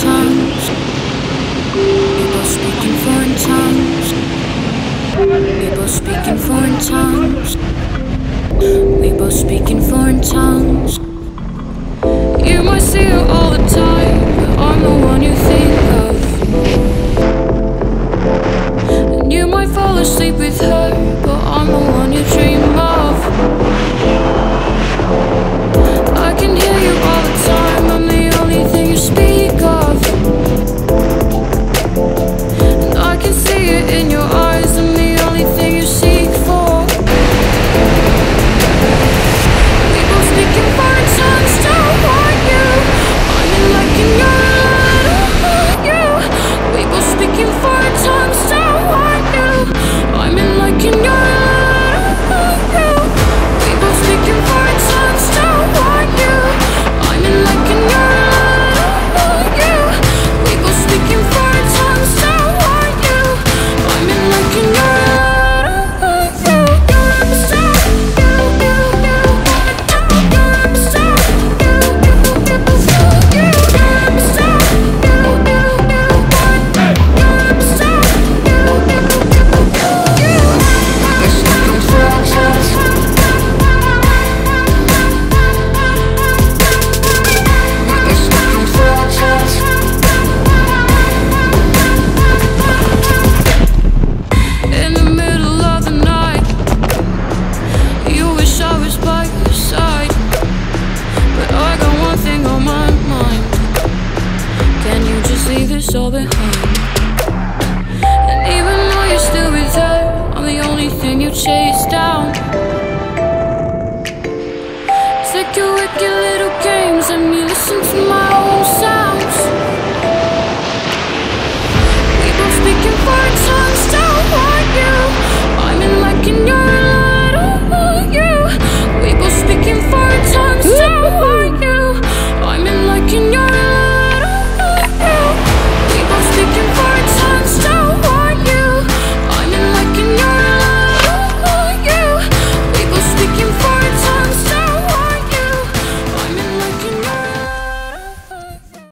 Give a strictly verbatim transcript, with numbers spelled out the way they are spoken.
tongues. People speaking foreign tongues. People speaking foreign tongues. We both speak in foreign tongues. You might see her all the time, but I'm the one you think of. And you might fall asleep with her, but I'm the one you dream of. I can hear you all the time, I'm the only thing you speak of. And I can see it in your eyes, I'm the only thing you seek for. We both speak in foreign tongues, don't want you. I'm in like in your letter, you. We both speak in foreign tongues, don't want you. I'm in like in your letter, you. We both speak in foreign tongues, don't want you. I'm in like in your letter, you. We both speak in foreign tongues, don't want you. I'm in like in your letter, you. You understand? You, you, you. You understand? You, you, you. You understand? You, you, you. You understand? You, you, you. In the middle of the night, you wish I was by your side, but I got one thing on my mind. Can you just leave this all behind?